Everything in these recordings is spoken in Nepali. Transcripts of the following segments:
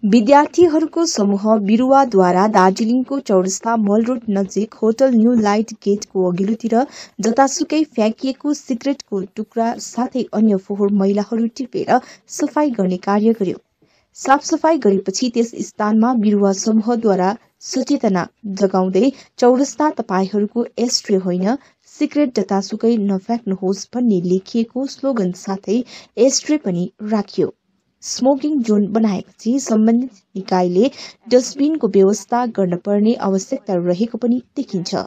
विद्यार्थीहरूको समूह बिरुवाद्वारा दार्जिलिङको चौरस्ता मल रोड नजिक होटल न्यू लाइट गेटको अघिल्लोतिर जतासुकै फ्याँकिएको सिगरेटको टुक्रा साथै अन्य फोहोर मैलाहरू टिपेर सफाई गर्ने कार्य गर्यो। साफ सफाई गरेपछि त्यस स्थानमा बिरुवा समूहद्वारा सचेतना जगाउँदै चौरस्ता तपाईहरूको एस्ट्रे होइन सिगरेट जतासुकै नफ्याँक्नुहोस् भन्ने लेखिएको स्लोगन साथै एस्ट्रे पनि राखियो। स्मोकिङ जोन बनाएपछि सम्बन्धित निकायले डस्टबिनको व्यवस्था गर्न पर्ने आवश्यकता रहेको पनि देखिन्छ।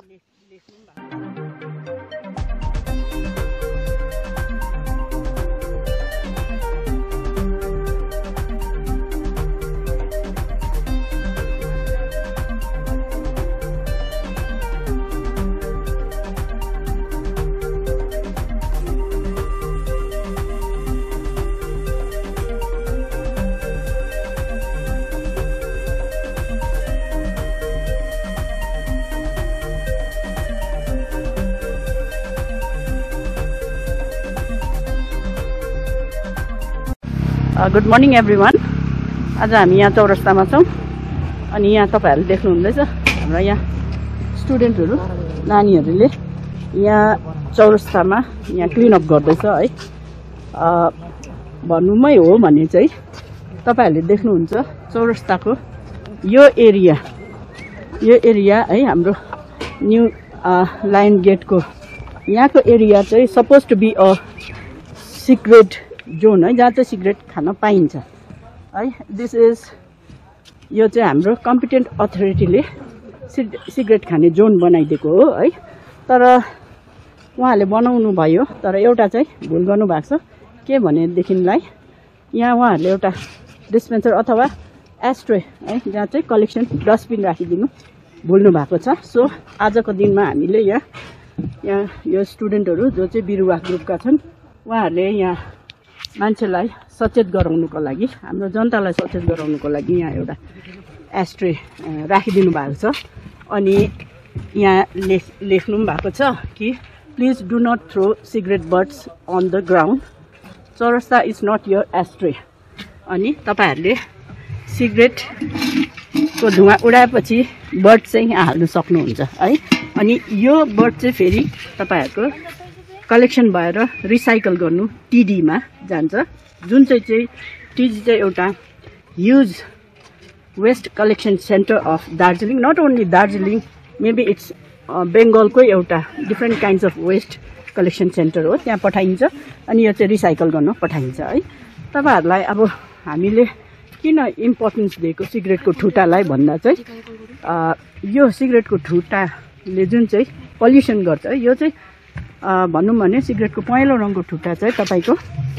Good morning everyone. आज हामी यहाँ चौरस्तामा छौँ अनि यहाँ तपाईँहरूले देख्नुहुँदैछ हाम्रो यहाँ स्टुडेन्टहरू नानीहरूले यहाँ चौरस्तामा यहाँ क्लिनअप गर्दैछ है। भन्नुमै हो भने चाहिँ तपाईँहरूले देख्नुहुन्छ चौरस्ताको यो एरिया है हाम्रो न्यू लाइन गेटको यहाँको एरिया चाहिँ suppose to be a secret zone है, जहाँ चाहिँ सिगरेट खान पाइन्छ है। दिस इज यो चाहिँ हाम्रो कम्पिटेन्ट अथोरिटीले सिगरेट खाने जोन बनाइदिएको हो है। तर उहाँहरूले बनाउनु भयो, तर एउटा चाहिँ भुल गर्नुभएको छ। के भनेदेखिलाई यहाँ उहाँहरूले एउटा डिस्पेन्सर अथवा एस्ट्रे है जहाँ चाहिँ कलेक्सन डस्टबिन राखिदिनु भुल्नु भएको छ। सो आजको दिनमा हामीले यहाँ यो स्टुडेन्टहरू जो चाहिँ बिरुवा ग्रुपका छन् उहाँहरूले यहाँ मान्छेलाई सचेत गराउनुको लागि, हाम्रो जनतालाई सचेत गराउनुको लागि यहाँ एउटा एस्ट्रे राखिदिनु भएको छ। अनि यहाँ लेख्नु पनि भएको छ कि please do not throw cigarette butts on the ground, Chowrasta is not your ashtray. अनि तपाईँहरूले सिगरेटको धुवा उडाएपछि बट चाहिँ यहाँ हाल्नु सक्नुहुन्छ है। अनि यो बट चाहिँ फेरि तपाईँहरूको कलेक्सन भएर रिसाइकल गर्नु टिडीमा जान्छ, जुन चाहिँ टिडी चाहिँ एउटा huge waste collection center of Darjeeling. Not only Darjeeling, maybe it's बेङ्गलकै एउटा different kinds of waste collection center हो, त्यहाँ पठाइन्छ अनि यो चाहिँ रिसाइकल गर्न पठाइन्छ है। तपाईँहरूलाई अब हामीले किन इम्पोर्टेन्स दिएको सिगरेटको ठुटालाई भन्दा चाहिँ यो सिगरेटको ठुटाले जुन चाहिँ पल्युसन गर्छ, यो चाहिँ भनौँ भने सिगरेटको पहेँलो रङको ठुटा चाहिँ तपाईँको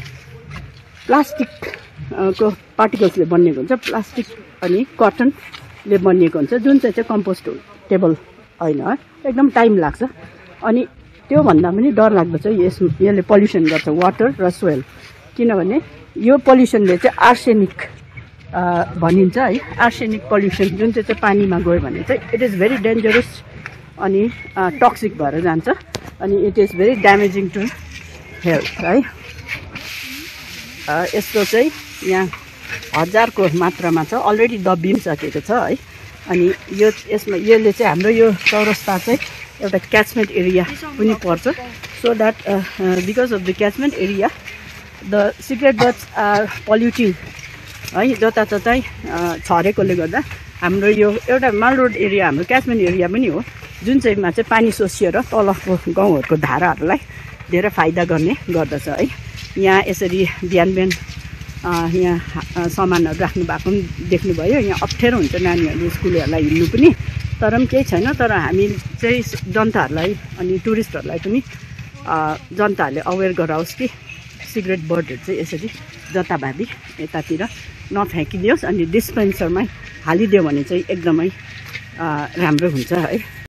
प्लास्टिकको पार्टिकल्सले बनिएको हुन्छ, प्लास्टिक अनि कटनले बनिएको हुन्छ, जुन चाहिँ कम्पोस्टेबल होइन है, एकदम टाइम लाग्छ। अनि त्योभन्दा पनि डरलाग्दो चाहिँ यसले पल्युसन गर्छ वाटर र सोइल, किनभने यो पल्युसनले चाहिँ आर्सेनिक भनिन्छ है। आर्सेनिक पल्युसन जुन चाहिँ पानीमा गयो भने चाहिँ इट इज भेरी डेन्जरस अनि टक्सिक भएर जान्छ अनि it is very damaging to health है। यस्तो चाहिँ यहाँ हजारको मात्रामा छ, अलरेडी दबिन सकेको छ है। अनि यसले चाहिँ हाम्रो यो चौरस्ता चाहिँ एउटा क्याचमेन्ट एरिया पनि पर्छ। So that because of the catchment area the cigarette butts are polluting है, जताततै छरेकोले गर्दा हाम्रो यो एउटा माल रोड एरिया हाम्रो क्याचमेन्ट एरिया पनि हो, जुन चाहिँमा चाहिँ पानी सोसिएर तलको गाउँहरूको धाराहरूलाई धेरै फाइदा गर्ने गर्दछ है। यहाँ यसरी बिहान यहाँ सामानहरू राख्नु भएको पनि देख्नुभयो। यहाँ अप्ठ्यारो हुन्छ नानीहरूले स्कुलहरूलाई हिँड्नु पनि, तर पनि केही छैन। तर हामी चाहिँ जनताहरूलाई अनि टुरिस्टहरूलाई पनि जनताहरूले अवेर गराओस् कि सिगरेट बटहरू चाहिँ यसरी जताभावी यतातिर नफ्याँकिदियोस् अनि डिस्पेन्सरमै हालिदियो भने चाहिँ एकदमै राम्रो हुन्छ है।